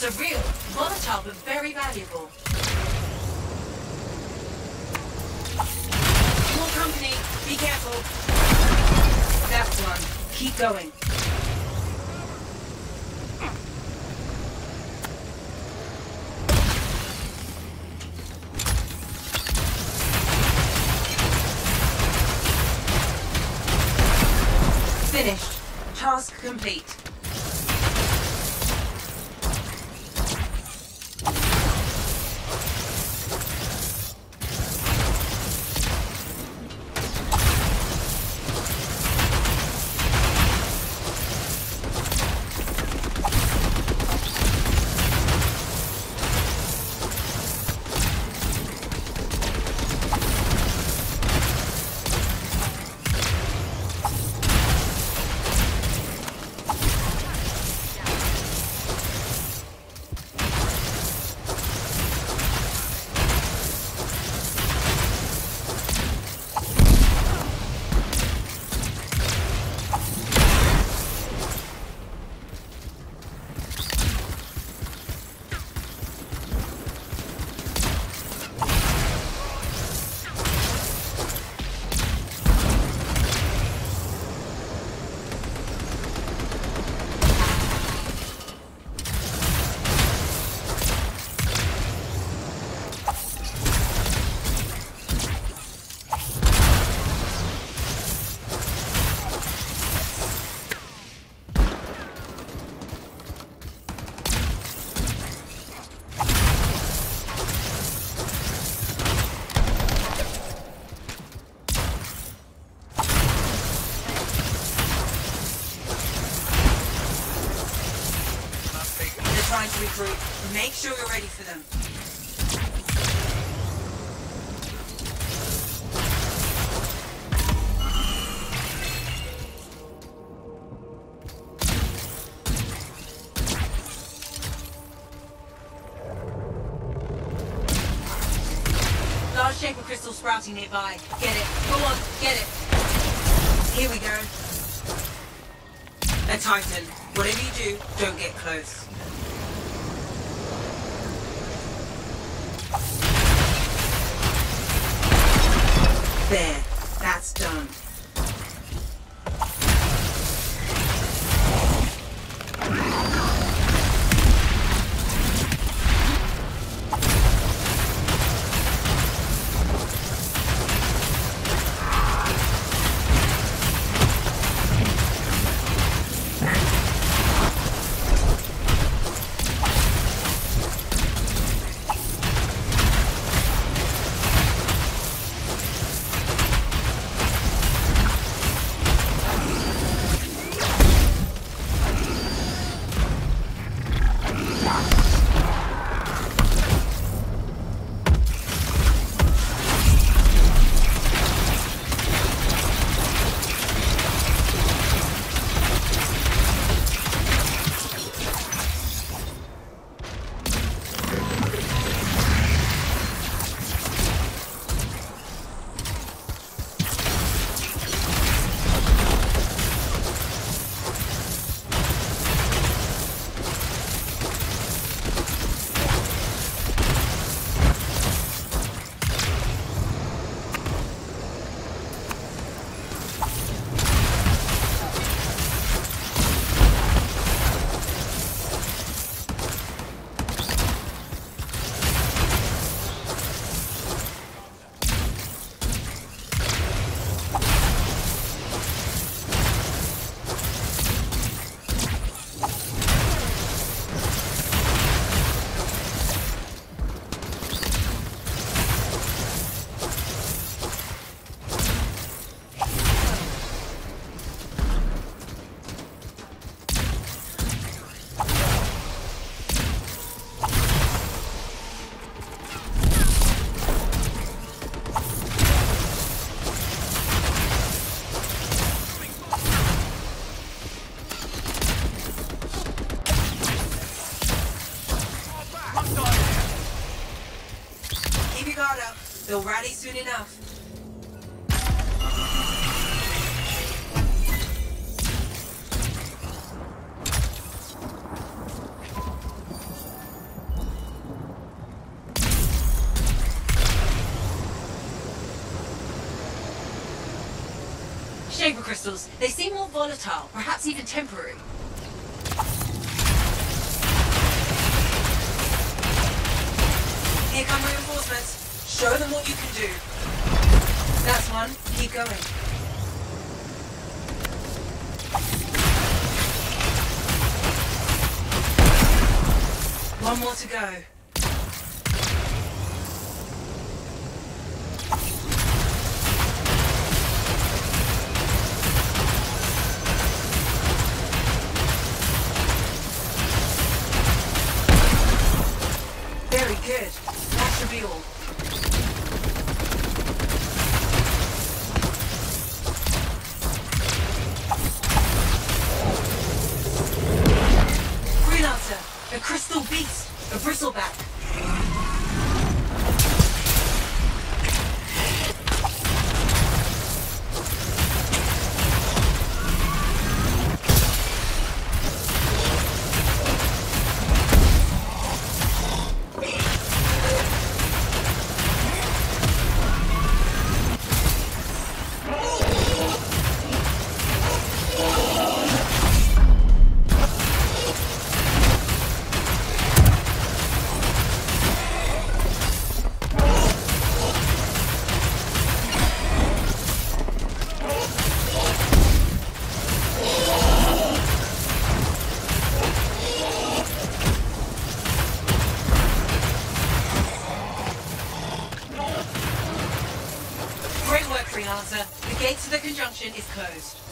crystals are real, volatile but very valuable. More company, be careful. That's one. Keep going. Finished. Task complete. Trying to recruit. Make sure you're ready for them. Large shaper crystal sprouting nearby. Get it. Go on, get it. Here we go. A Titan. Whatever you do, don't get close. There, that's done. They'll rally soon enough. Shaper crystals. They seem more volatile, perhaps even temporary. Here come reinforcements. Show them what you can do. That's one. Keep going. One more to go. Very good. That should be all. Freelancer, a crystal beast, a bristleback. Great work, Freelancer. The gate to the conjunction is closed.